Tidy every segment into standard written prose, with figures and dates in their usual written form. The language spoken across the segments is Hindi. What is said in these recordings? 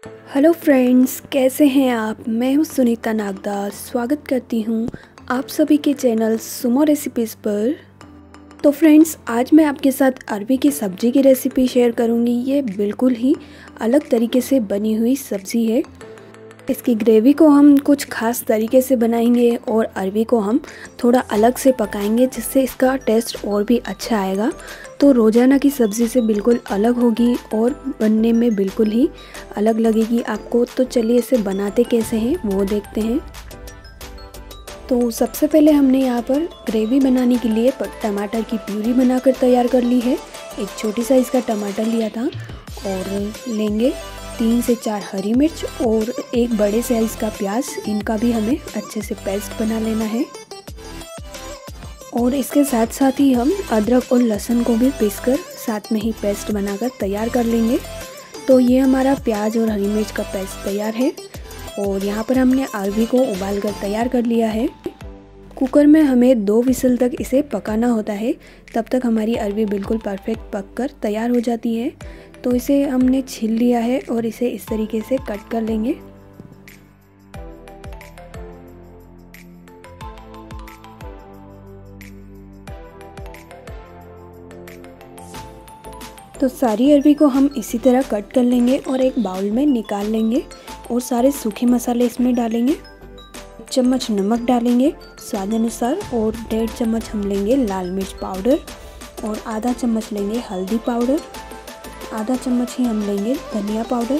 हेलो फ्रेंड्स, कैसे हैं आप। मैं हूं सुनीता नागदार। स्वागत करती हूं आप सभी के चैनल सुमो रेसिपीज़ पर। तो फ्रेंड्स, आज मैं आपके साथ अरबी की सब्ज़ी की रेसिपी शेयर करूंगी। ये बिल्कुल ही अलग तरीके से बनी हुई सब्ज़ी है। इसकी ग्रेवी को हम कुछ खास तरीके से बनाएंगे और अरबी को हम थोड़ा अलग से पकाएंगे, जिससे इसका टेस्ट और भी अच्छा आएगा। तो रोज़ाना की सब्ज़ी से बिल्कुल अलग होगी और बनने में बिल्कुल ही अलग लगेगी आपको। तो चलिए इसे बनाते कैसे हैं वो देखते हैं। तो सबसे पहले हमने यहाँ पर ग्रेवी बनाने के लिए टमाटर की प्यूरी बनाकर तैयार कर ली है। एक छोटी साइज़ का टमाटर लिया था और लेंगे 3 से 4 हरी मिर्च और एक बड़े साइज़ का प्याज। इनका भी हमें अच्छे से पेस्ट बना लेना है। और इसके साथ साथ ही हम अदरक और लहसुन को भी पीसकर साथ में ही पेस्ट बनाकर तैयार कर लेंगे। तो ये हमारा प्याज और हरी मिर्च का पेस्ट तैयार है। और यहाँ पर हमने अरबी को उबाल कर तैयार कर लिया है। कुकर में हमें 2 विसल तक इसे पकाना होता है, तब तक हमारी अरबी बिल्कुल परफेक्ट पककर तैयार हो जाती है। तो इसे हमने छील लिया है और इसे इस तरीके से कट कर लेंगे। तो सारी अरबी को हम इसी तरह कट कर लेंगे और एक बाउल में निकाल लेंगे और सारे सूखे मसाले इसमें डालेंगे। 1 चम्मच नमक डालेंगे स्वाद अनुसार और 1.5 चम्मच हम लेंगे लाल मिर्च पाउडर और आधा चम्मच लेंगे हल्दी पाउडर। आधा चम्मच ही हम लेंगे धनिया पाउडर।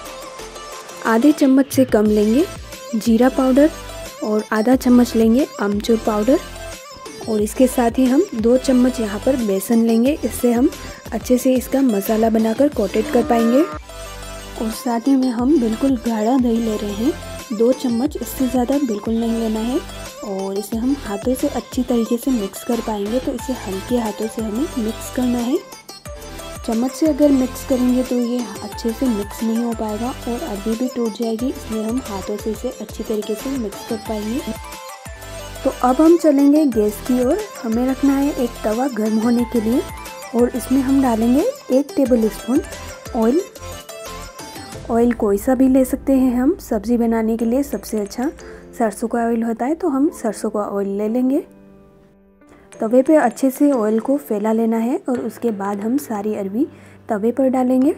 आधे चम्मच से कम लेंगे जीरा पाउडर और आधा चम्मच लेंगे अमचूर पाउडर। और इसके साथ ही हम 2 चम्मच यहाँ पर बेसन लेंगे। इससे हम अच्छे से इसका मसाला बनाकर कोटेड कर पाएंगे। और साथ ही में हम बिल्कुल गाढ़ा दही ले रहे हैं, 2 चम्मच, इससे ज़्यादा बिल्कुल नहीं लेना है। और इसे हम हाथों से अच्छी तरीके से मिक्स कर पाएंगे। तो इसे हल्के हाथों से हमें मिक्स करना है। चम्मच से अगर मिक्स करेंगे तो ये अच्छे से मिक्स नहीं हो पाएगा और अरबी भी टूट जाएगी, इसलिए हम हाथों से इसे अच्छी तरीके से मिक्स कर पाएंगे। तो अब हम चलेंगे गैस की ओर। हमें रखना है एक तवा गर्म होने के लिए और इसमें हम डालेंगे 1 टेबल स्पून ऑयल। ऑयल कोई सा भी ले सकते हैं हम। सब्ज़ी बनाने के लिए सबसे अच्छा सरसों का ऑयल होता है, तो हम सरसों का ऑयल ले लेंगे। तवे पे अच्छे से ऑयल को फैला लेना है और उसके बाद हम सारी अरबी तवे पर डालेंगे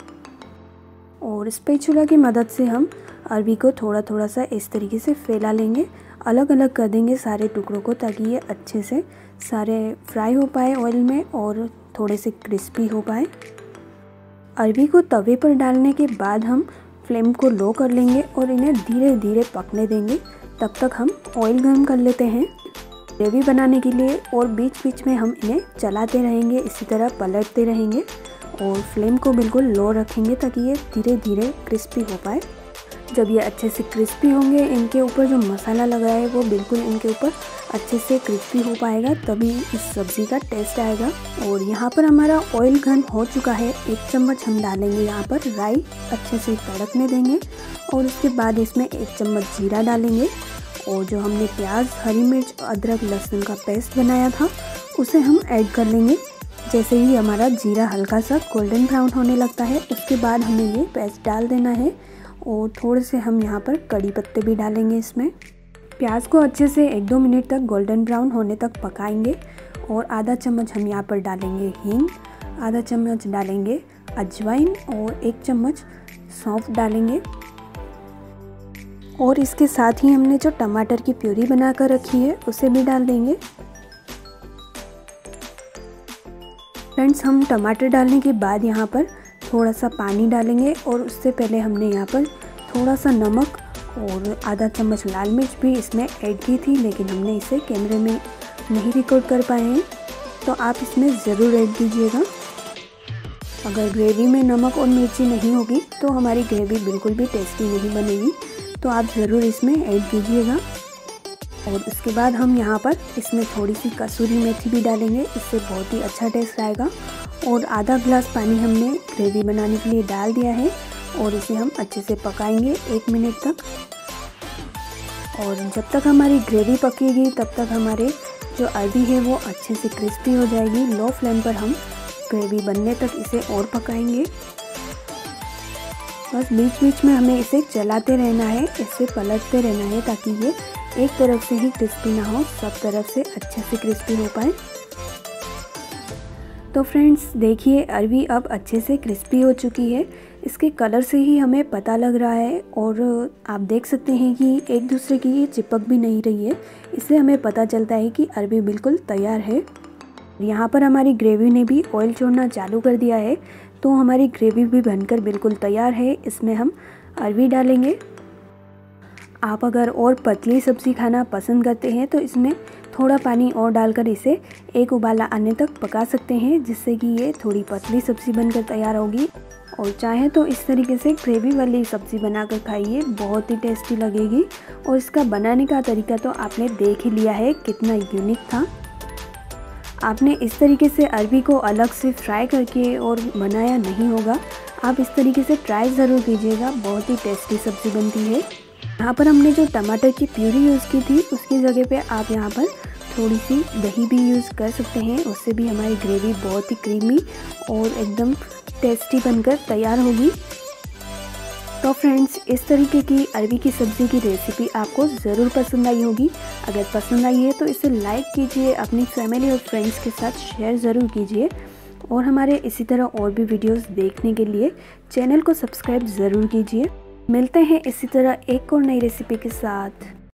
और स्पैचुला की मदद से हम अरबी को थोड़ा थोड़ा सा इस तरीके से फैला लेंगे। अलग अलग कर देंगे सारे टुकड़ों को, ताकि ये अच्छे से सारे फ्राई हो पाए ऑयल में और थोड़े से क्रिस्पी हो पाए। अरबी को तवे पर डालने के बाद हम फ्लेम को लो कर लेंगे और इन्हें धीरे धीरे पकने देंगे। तब तक हम ऑयल गर्म कर लेते हैं ग्रेवी बनाने के लिए। और बीच बीच में हम इन्हें चलाते रहेंगे, इसी तरह पलटते रहेंगे और फ्लेम को बिल्कुल लो रखेंगे ताकि ये धीरे धीरे क्रिस्पी हो पाए। जब ये अच्छे से क्रिस्पी होंगे, इनके ऊपर जो मसाला लगा है वो बिल्कुल इनके ऊपर अच्छे से क्रिस्पी हो पाएगा, तभी इस सब्ज़ी का टेस्ट आएगा। और यहाँ पर हमारा ऑयल गर्म हो चुका है। 1 चम्मच हम डालेंगे यहाँ पर राई, अच्छे से तड़कने देंगे। और उसके बाद इसमें 1 चम्मच जीरा डालेंगे और जो हमने प्याज, हरी मिर्च, अदरक, लहसुन का पेस्ट बनाया था उसे हम ऐड कर लेंगे। जैसे ही हमारा जीरा हल्का सा गोल्डन ब्राउन होने लगता है, उसके बाद हमें ये पेस्ट डाल देना है। और थोड़े से हम यहाँ पर कड़ी पत्ते भी डालेंगे इसमें। प्याज को अच्छे से 1-2 मिनट तक गोल्डन ब्राउन होने तक पकाएंगे। और आधा चम्मच हम यहाँ पर डालेंगे हींग, आधा चम्मच डालेंगे अजवाइन और 1 चम्मच सौंफ डालेंगे। और इसके साथ ही हमने जो टमाटर की प्यूरी बनाकर रखी है उसे भी डाल देंगे। फ्रेंड्स, हम टमाटर डालने के बाद यहाँ पर थोड़ा सा पानी डालेंगे और उससे पहले हमने यहाँ पर थोड़ा सा नमक और आधा चम्मच लाल मिर्च भी इसमें ऐड की थी, लेकिन हमने इसे कैमरे में नहीं रिकॉर्ड कर पाए हैं। तो आप इसमें ज़रूर ऐड कीजिएगा। अगर ग्रेवी में नमक और मिर्ची नहीं होगी तो हमारी ग्रेवी बिल्कुल भी टेस्टी नहीं बनेगी, तो आप ज़रूर इसमें ऐड कीजिएगा। और उसके बाद हम यहाँ पर इसमें थोड़ी सी कसूरी मेथी भी डालेंगे, इससे बहुत ही अच्छा टेस्ट आएगा। और आधा ग्लास पानी हमने ग्रेवी बनाने के लिए डाल दिया है और इसे हम अच्छे से पकाएंगे 1 मिनट तक। और जब तक हमारी ग्रेवी पकेगी तब तक हमारे जो अरबी है वो अच्छे से क्रिस्पी हो जाएगी। लो फ्लेम पर हम ग्रेवी बनने तक इसे और पकाएंगे। बस बीच बीच में हमें इसे चलाते रहना है, इसे पलटते रहना है ताकि ये एक तरफ से ही क्रिस्पी ना हो, सब तरफ से अच्छे से क्रिस्पी हो पाए। तो फ्रेंड्स देखिए अरबी अब अच्छे से क्रिस्पी हो चुकी है। इसके कलर से ही हमें पता लग रहा है और आप देख सकते हैं कि एक दूसरे की ये चिपक भी नहीं रही है। इससे हमें पता चलता है कि अरबी बिल्कुल तैयार है। यहाँ पर हमारी ग्रेवी ने भी ऑयल छोड़ना चालू कर दिया है, तो हमारी ग्रेवी भी बनकर बिल्कुल तैयार है। इसमें हम अरबी डालेंगे। आप अगर और पतली सब्ज़ी खाना पसंद करते हैं तो इसमें थोड़ा पानी और डालकर इसे एक उबाला आने तक पका सकते हैं, जिससे कि ये थोड़ी पतली सब्ज़ी बनकर तैयार होगी। और चाहे तो इस तरीके से ग्रेवी वाली सब्ज़ी बनाकर खाइए, बहुत ही टेस्टी लगेगी। और इसका बनाने का तरीका तो आपने देख ही लिया है कितना यूनिक था। आपने इस तरीके से अरबी को अलग से फ्राई करके और बनाया नहीं होगा। आप इस तरीके से ट्राई ज़रूर कीजिएगा, बहुत ही टेस्टी सब्ज़ी बनती है। यहाँ पर हमने जो टमाटर की प्यूरी यूज़ की थी उसकी जगह पे आप यहाँ पर थोड़ी सी दही भी यूज़ कर सकते हैं, उससे भी हमारी ग्रेवी बहुत ही क्रीमी और एकदम टेस्टी बनकर तैयार होगी। तो फ्रेंड्स इस तरीके की अरबी की सब्ज़ी की रेसिपी आपको ज़रूर पसंद आई होगी। अगर पसंद आई है तो इसे लाइक कीजिए, अपनी फैमिली और फ्रेंड्स के साथ शेयर ज़रूर कीजिए। और हमारे इसी तरह और भी वीडियोस देखने के लिए चैनल को सब्सक्राइब ज़रूर कीजिए। मिलते हैं इसी तरह एक और नई रेसिपी के साथ।